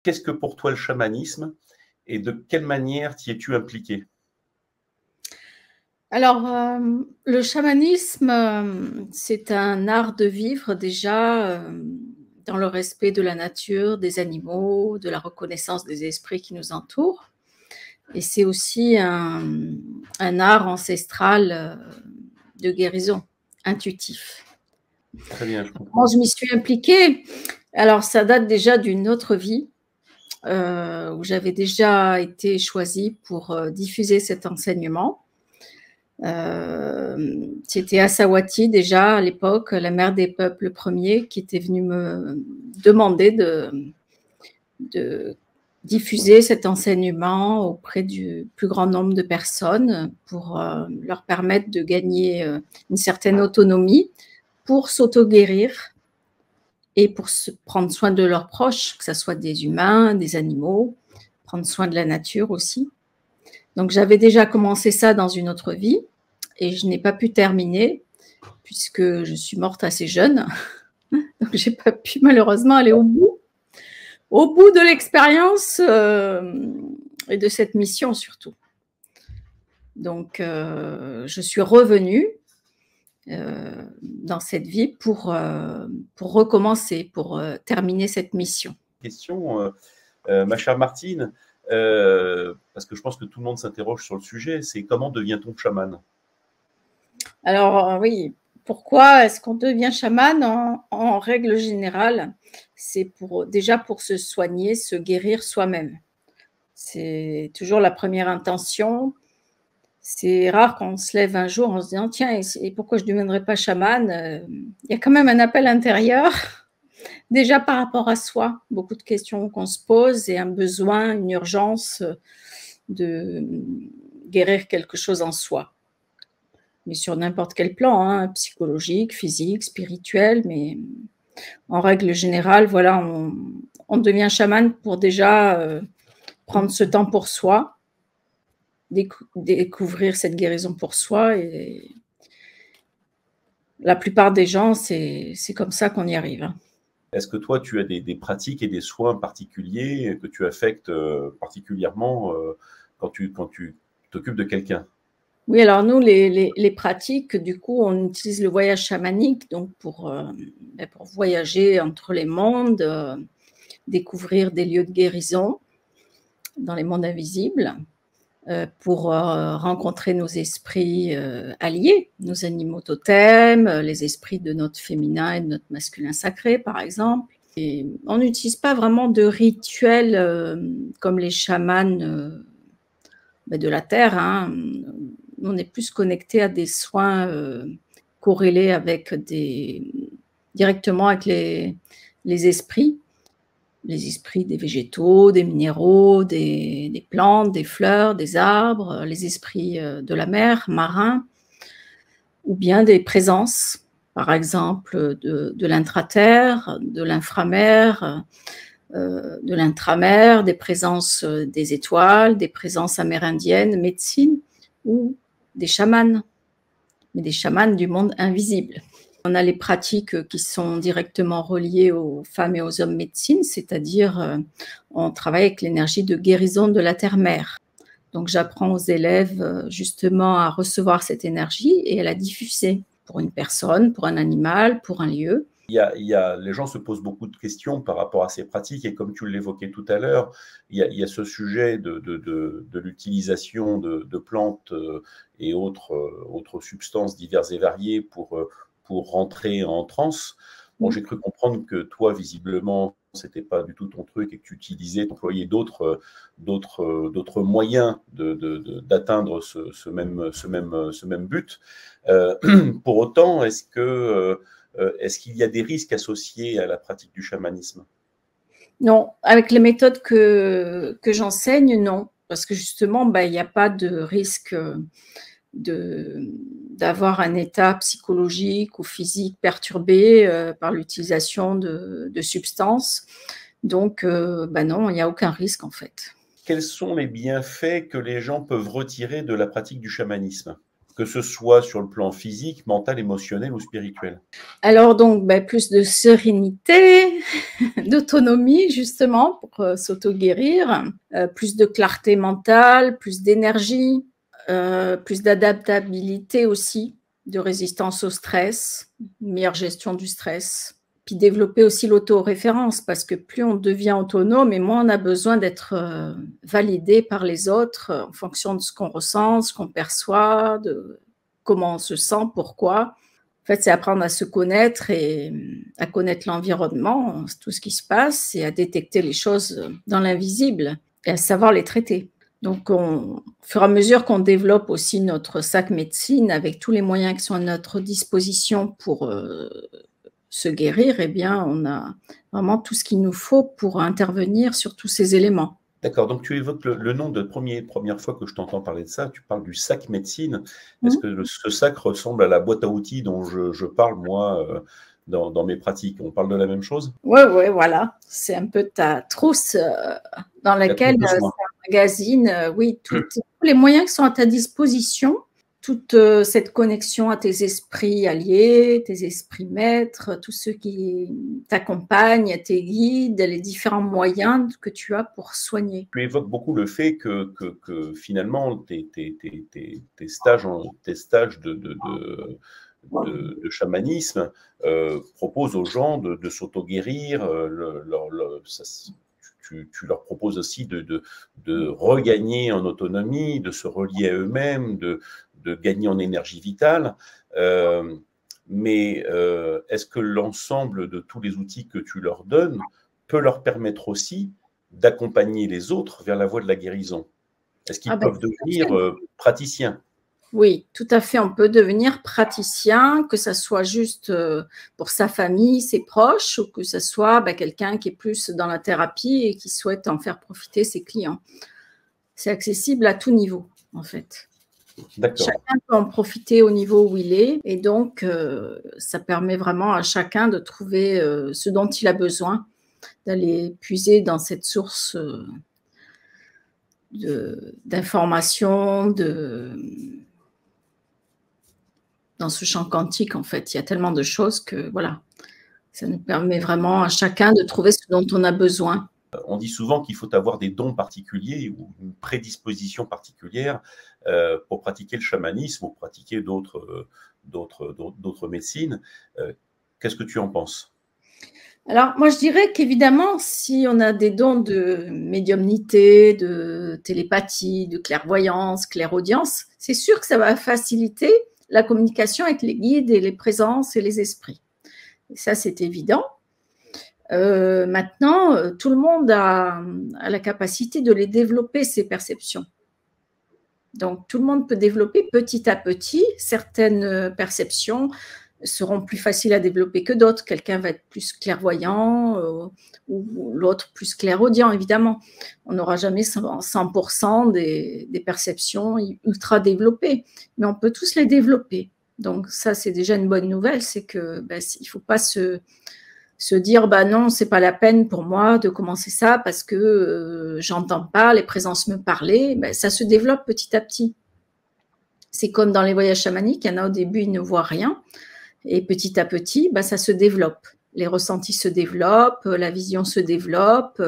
qu'est-ce que pour toi le chamanisme et de quelle manière t'y es-tu impliqué? Alors, le chamanisme, c'est un art de vivre déjà dans le respect de la nature, des animaux, de la reconnaissance des esprits qui nous entourent. Et c'est aussi un art ancestral de guérison, intuitif. Très bien, je Comment comprends. je m'y suis impliquée? Alors, ça date déjà d'une autre vie où j'avais déjà été choisie pour diffuser cet enseignement. C'était Assawati déjà à l'époque, la mère des peuples premiers, qui était venue me demander de diffuser cet enseignement auprès du plus grand nombre de personnes pour leur permettre de gagner une certaine autonomie pour s'auto-guérir et pour prendre soin de leurs proches, que ce soit des humains, des animaux, prendre soin de la nature aussi. Donc j'avais déjà commencé ça dans une autre vie et je n'ai pas pu terminer puisque je suis morte assez jeune. Donc j'ai pas pu malheureusement aller au bout de l'expérience et de cette mission surtout. Donc je suis revenue dans cette vie pour recommencer, pour terminer cette mission. Question, ma chère Martine, parce que je pense que tout le monde s'interroge sur le sujet, c'est comment devient-on chaman? Alors oui, pourquoi est-ce qu'on devient chaman? En règle générale, c'est déjà pour se soigner, se guérir soi-même. C'est toujours la première intention. C'est rare qu'on se lève un jour en se disant tiens, et pourquoi je ne deviendrais pas chaman? Il y a quand même un appel intérieur, déjà par rapport à soi, beaucoup de questions qu'on se pose et un besoin, une urgence de guérir quelque chose en soi. Mais sur n'importe quel plan, hein, psychologique, physique, spirituel, mais en règle générale, voilà, on devient chaman pour déjà prendre ce temps pour soi, découvrir cette guérison pour soi. Et la plupart des gens, c'est comme ça qu'on y arrive. Est-ce que toi, tu as des pratiques et des soins particuliers que tu affectes particulièrement quand tu t'occupes de quelqu'un? Oui, alors nous, les pratiques, du coup, on utilise le voyage chamanique donc pour voyager entre les mondes, découvrir des lieux de guérison dans les mondes invisibles, pour rencontrer nos esprits alliés, nos animaux totems, les esprits de notre féminin et de notre masculin sacré, par exemple. Et on n'utilise pas vraiment de rituels comme les chamans de la Terre, hein. On est plus connecté à des soins corrélés directement avec les esprits des végétaux, des minéraux, des plantes, des fleurs, des arbres, les esprits de la mer, marins, ou bien des présences, par exemple de l'intraterre, de l'inframer, de l'intramer, des présences des étoiles, des présences amérindiennes, médecine, ou des chamans, mais des chamans du monde invisible. On a les pratiques qui sont directement reliées aux femmes et aux hommes médecine, c'est-à-dire on travaille avec l'énergie de guérison de la terre-mère. Donc j'apprends aux élèves justement à recevoir cette énergie et à la diffuser pour une personne, pour un animal, pour un lieu. Les gens se posent beaucoup de questions par rapport à ces pratiques et comme tu l'évoquais tout à l'heure, il y a ce sujet de l'utilisation de plantes et autres substances diverses et variées pour rentrer en transe. Bon, j'ai cru comprendre que toi, visiblement, c'était pas du tout ton truc et que tu employais d'autres moyens d'atteindre ce même but. Pour autant, est-ce qu'il y a des risques associés à la pratique du chamanisme? Non, avec les méthodes que j'enseigne, non. Parce que justement, il n'y a pas de risque d'avoir un état psychologique ou physique perturbé par l'utilisation de substances. Donc, non, il n'y a aucun risque en fait. Quels sont les bienfaits que les gens peuvent retirer de la pratique du chamanisme? que ce soit sur le plan physique, mental, émotionnel ou spirituel? Alors donc, plus de sérénité, d'autonomie justement pour s'auto-guérir, plus de clarté mentale, plus d'énergie, plus d'adaptabilité aussi, de résistance au stress, une meilleure gestion du stress. Puis développer aussi l'autoréférence, parce que plus on devient autonome et moins on a besoin d'être validé par les autres en fonction de ce qu'on ressent, ce qu'on perçoit, de comment on se sent, pourquoi. En fait, c'est apprendre à se connaître et à connaître l'environnement, tout ce qui se passe, et à détecter les choses dans l'invisible et à savoir les traiter. Donc, au fur et à mesure qu'on développe aussi notre sac médecine avec tous les moyens qui sont à notre disposition pour se guérir, eh bien, on a vraiment tout ce qu'il nous faut pour intervenir sur tous ces éléments. D'accord, donc tu évoques le nom de première fois que je t'entends parler de ça, tu parles du sac médecine. Est-ce que ce sac ressemble à la boîte à outils dont je parle, moi, dans mes pratiques? On parle de la même chose? Oui, voilà. C'est un peu ta trousse dans laquelle ça emmagasine, oui, tous les moyens qui sont à ta disposition, toute cette connexion à tes esprits alliés, tes esprits maîtres, tous ceux qui t'accompagnent, tes guides, les différents moyens que tu as pour soigner. Tu évoques beaucoup le fait que finalement, tes stages de chamanisme proposent aux gens de s'auto-guérir. Tu leur proposes aussi de regagner en autonomie, de se relier à eux-mêmes, de gagner en énergie vitale. Mais est-ce que l'ensemble de tous les outils que tu leur donnes peut leur permettre aussi d'accompagner les autres vers la voie de la guérison? Est-ce qu'ils peuvent devenir praticiens? Oui, tout à fait. On peut devenir praticien, que ça soit juste pour sa famille, ses proches, ou que ça soit quelqu'un qui est plus dans la thérapie et qui souhaite en faire profiter ses clients. C'est accessible à tout niveau, en fait. Chacun peut en profiter au niveau où il est, et donc ça permet vraiment à chacun de trouver ce dont il a besoin, d'aller puiser dans cette source d'informations, dans ce champ quantique, en fait. Il y a tellement de choses que, voilà, ça nous permet vraiment à chacun de trouver ce dont on a besoin. On dit souvent qu'il faut avoir des dons particuliers ou une prédisposition particulière pour pratiquer le chamanisme ou pratiquer d'autres médecines. Qu'est-ce que tu en penses? Alors, moi, je dirais qu'évidemment, si on a des dons de médiumnité, de télépathie, de clairvoyance, clairaudience, c'est sûr que ça va faciliter la communication avec les guides et les présences et les esprits. Et ça, c'est évident. Maintenant, tout le monde a la capacité de les développer, ces perceptions. Donc, tout le monde peut développer petit à petit. Certaines perceptions seront plus faciles à développer que d'autres. Quelqu'un va être plus clairvoyant ou l'autre plus clairaudient, évidemment. On n'aura jamais 100% des perceptions ultra développées, mais on peut tous les développer. Donc, ça, c'est déjà une bonne nouvelle, c'est qu'il ne faut pas se dire non, c'est pas la peine pour moi de commencer ça parce que j'entends pas les présences me parler. Ça se développe petit à petit. C'est comme dans les voyages chamaniques, il y en a au début, ils ne voient rien. Et petit à petit, ça se développe. Les ressentis se développent, la vision se développe.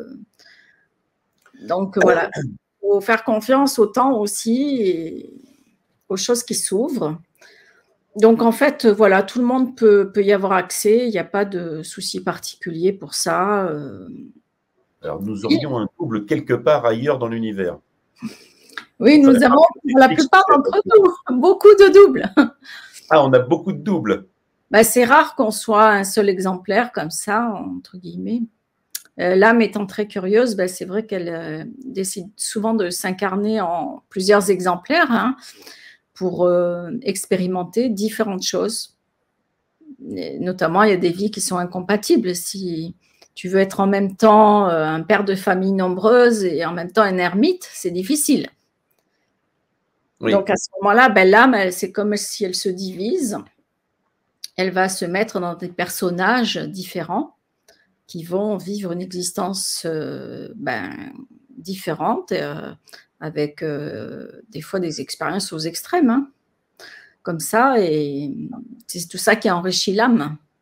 Donc voilà, il faut faire confiance au temps aussi et aux choses qui s'ouvrent. Donc en fait, voilà, tout le monde peut y avoir accès. Il n'y a pas de souci particulier pour ça. Alors nous aurions un double quelque part ailleurs dans l'univers. Oui, nous avons, pour la plupart d'entre nous, beaucoup de doubles. Ah, on a beaucoup de doubles. C'est rare qu'on soit un seul exemplaire comme ça, entre guillemets. L'âme étant très curieuse, c'est vrai qu'elle décide souvent de s'incarner en plusieurs exemplaires pour expérimenter différentes choses. Et notamment, il y a des vies qui sont incompatibles. Si tu veux être en même temps un père de famille nombreuse et en même temps un ermite, c'est difficile. Oui. Donc, à ce moment-là, l'âme, c'est comme si elle se divise. Elle va se mettre dans des personnages différents qui vont vivre une existence différente avec des fois des expériences aux extrêmes. comme ça, et c'est tout ça qui enrichit l'âme.